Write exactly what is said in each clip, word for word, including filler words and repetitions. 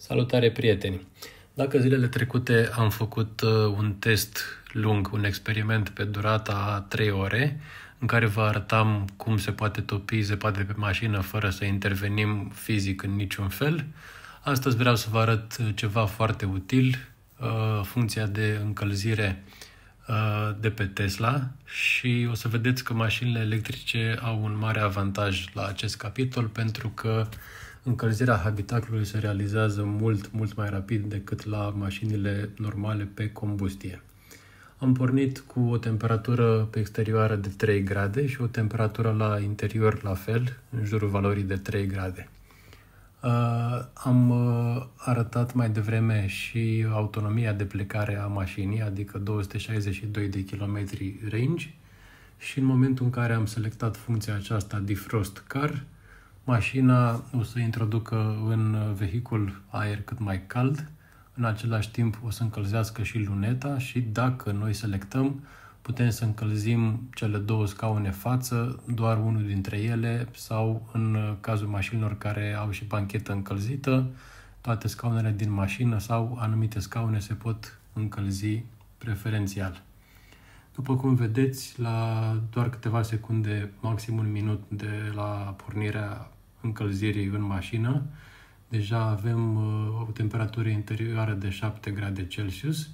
Salutare, prieteni! Dacă zilele trecute am făcut un test lung, un experiment pe durata a trei ore, în care vă arătam cum se poate topi zăpadă pe mașină fără să intervenim fizic în niciun fel, astăzi vreau să vă arăt ceva foarte util, funcția de încălzire de pe Tesla, și o să vedeți că mașinile electrice au un mare avantaj la acest capitol, pentru că încălzirea habitaclului se realizează mult, mult mai rapid decât la mașinile normale pe combustie. Am pornit cu o temperatură pe exterioară de trei grade și o temperatură la interior la fel, în jurul valorii de trei grade. Uh, am uh, arătat mai devreme și autonomia de plecare a mașinii, adică două sute șaizeci și doi de kilometri range, și în momentul în care am selectat funcția aceasta Defrost Car, mașina o să introducă în vehicul aer cât mai cald, în același timp o să încălzească și luneta și dacă noi selectăm, putem să încălzim cele două scaune față, doar unul dintre ele, sau în cazul mașinilor care au și banchetă încălzită, toate scaunele din mașină sau anumite scaune se pot încălzi preferențial. După cum vedeți, la doar câteva secunde, maxim un minut de la pornirea încălzirii în mașină, deja avem o temperatură interioară de șapte grade Celsius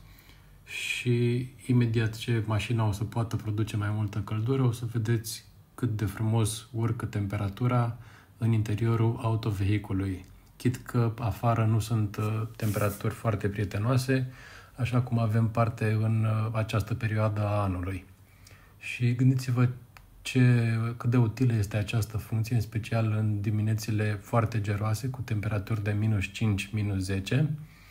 și imediat ce mașina o să poată produce mai multă căldură, o să vedeți cât de frumos urcă temperatura în interiorul autovehiculului. Chit că afară nu sunt temperaturi foarte prietenoase, așa cum avem parte în această perioadă a anului. Și gândiți-vă ce, cât de utilă este această funcție, în special în diminețile foarte geroase, cu temperaturi de minus cinci, minus zece,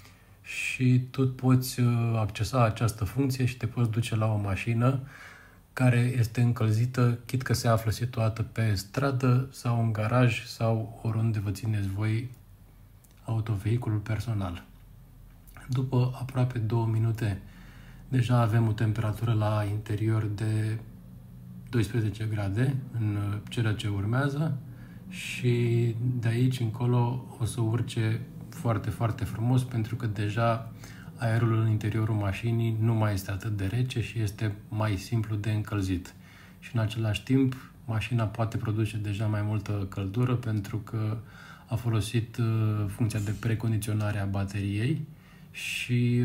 și tu poți accesa această funcție și te poți duce la o mașină care este încălzită, chit că se află situată pe stradă sau în garaj sau oriunde vă țineți voi autovehiculul personal. După aproape două minute, deja avem o temperatură la interior de doisprezece grade în ceea ce urmează și de aici încolo o să urce foarte, foarte frumos, pentru că deja aerul în interiorul mașinii nu mai este atât de rece și este mai simplu de încălzit. Și în același timp, mașina poate produce deja mai multă căldură pentru că a folosit funcția de precondiționare a bateriei și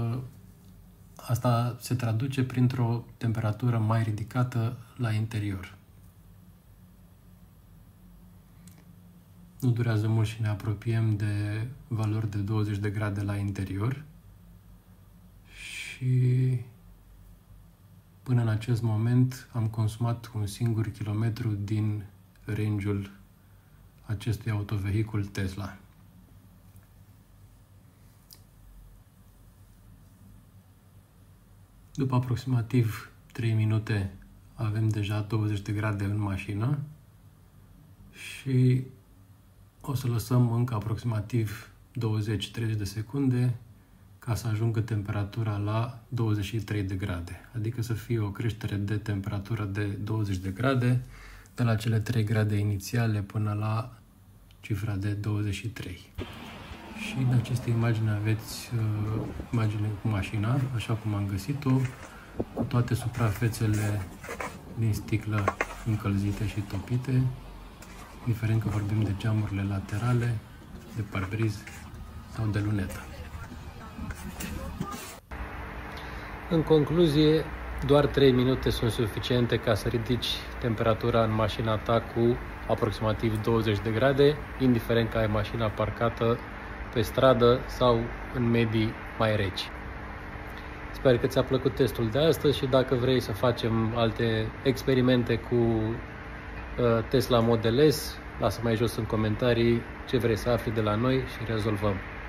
asta se traduce printr-o temperatură mai ridicată la interior. Nu durează mult și ne apropiem de valori de douăzeci de grade la interior și până în acest moment am consumat un singur kilometru din range-ul acestui autovehicul Tesla. După aproximativ trei minute avem deja douăzeci de grade în mașină și o să lăsăm încă aproximativ douăzeci treizeci de secunde ca să ajungă temperatura la douăzeci și trei de grade, adică să fie o creștere de temperatură de douăzeci de grade, de la cele trei grade inițiale până la cifra de douăzeci și trei. Și în aceste imagini aveți uh, imagine cu mașina, așa cum am găsit-o, cu toate suprafețele din sticlă încălzite și topite, indiferent că vorbim de geamurile laterale, de parbriz sau de lunetă. În concluzie, doar trei minute sunt suficiente ca să ridici temperatura în mașina ta cu aproximativ douăzeci de grade, indiferent că ai mașina parcată pe stradă sau în medii mai reci. Sper că ți-a plăcut testul de astăzi și dacă vrei să facem alte experimente cu Tesla Model S, lasă mai jos în comentarii ce vrei să afli de la noi și rezolvăm.